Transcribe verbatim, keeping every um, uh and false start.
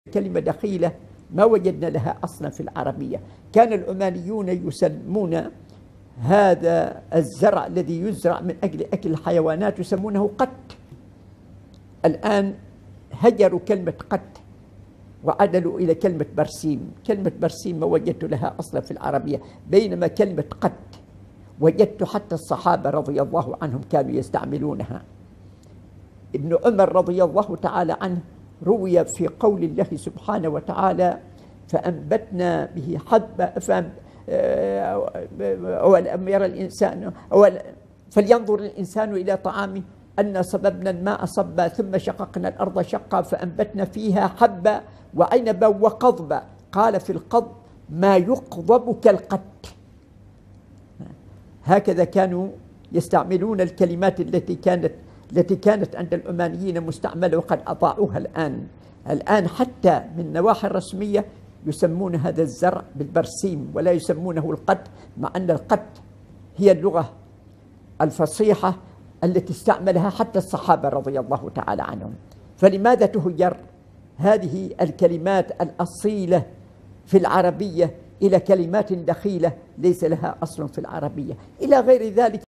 كلمة دخيلة ما وجدنا لها أصلا في العربية. كان العمانيون يسمون هذا الزرع الذي يزرع من أجل أكل الحيوانات يسمونه قت. الآن هجروا كلمة قت وعدلوا إلى كلمة برسيم. كلمة برسيم ما وجدت لها أصلا في العربية، بينما كلمة قت وجدت حتى الصحابة رضي الله عنهم كانوا يستعملونها. ابن عمر رضي الله تعالى عنه روي في قول الله سبحانه وتعالى: فأنبتنا به حبة أولم يرى الإنسان فلينظر الإنسان إلى طعامه أنا صببنا الماء صبا ثم شققنا الأرض شقا فأنبتنا فيها حبا وعنبا وقضبا قال في القضب ما يقضب كالقت. هكذا كانوا يستعملون الكلمات التي كانت التي كانت عند العمانيين مستعملة وقد أضاعوها الآن. الآن حتى من النواحي الرسمية يسمون هذا الزرع بالبرسيم ولا يسمونه القت، مع أن القت هي اللغة الفصيحة التي استعملها حتى الصحابة رضي الله تعالى عنهم. فلماذا تهجر هذه الكلمات الأصيلة في العربية إلى كلمات دخيلة ليس لها أصل في العربية إلى غير ذلك؟